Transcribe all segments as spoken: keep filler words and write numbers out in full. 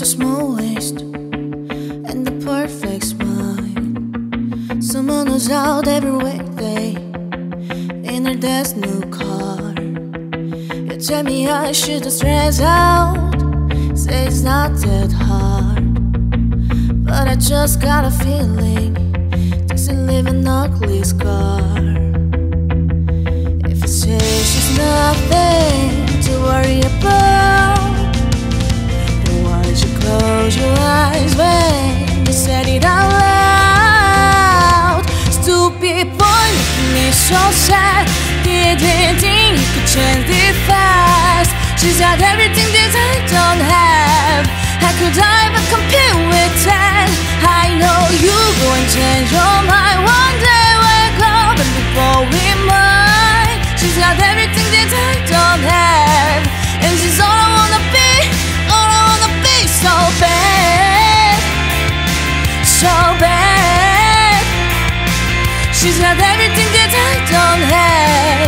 a small waist and the perfect smile. Someone who's out every weekday in her dad's new car. You tell me I should just stress out, say it's not that hard, but I just got a feeling this will leave an ugly scar. If you say she's nothing to worry about, then why don't you close your eyes when you said it out loud? Stupid boy, making me so sad. Didn't think you could change it fast. She's got everything that I don't have. How could I ever compare with that? I know you go and change your mind one day, wake up and before we mind. She's got everything that I don't have, and she's all I wanna be, all I wanna be, so bad, so bad. She's got everything that I don't have.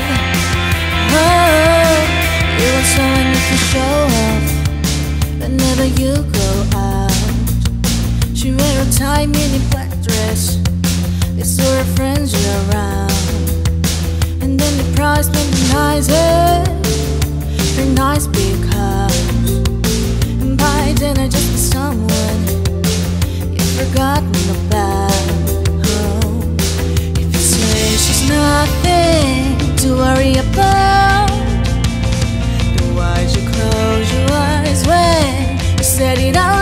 Oh, you want someone you can show off whenever you go out. She wear a tight mini black dress, it's all her friends around, and then the price went nicer, her nice big house. And by then I just be someone you've forgotten about. Oh, if you say she's nothing to worry about, then why'd you close your eyes when you said it out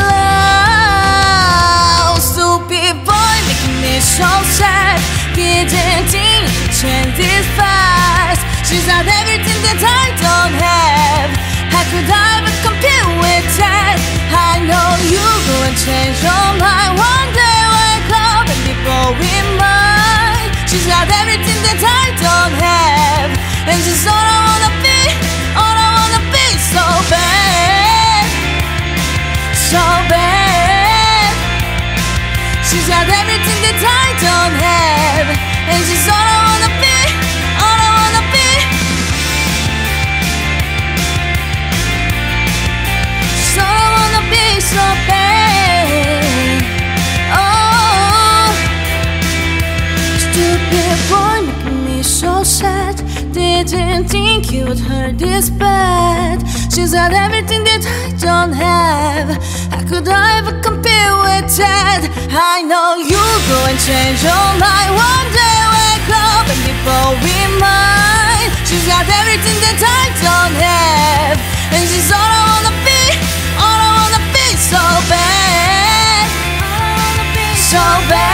loud? Stupid boy, making me so sad. Didn't think you could change this fast. She's got everything that I don't have. How could I ever compare with that? I know you go and change your mind one day, wake up and before we mind. She's got everything that I don't have, and she's all I wanna be, all I wanna be, so bad, so bad. She's got everything that I don't have, and she's all I wanna be, all I wanna be. She's all I wanna be, so bad. Oh, stupid boy, making me so sad. Didn't think you would hurt this bad. She's got everything that I don't have. How could I ever compare with that? I know you go and change your mind one day, wake up and before we mind. She's got everything that I don't have, and she's all I wanna be, all I wanna be, so bad, so bad.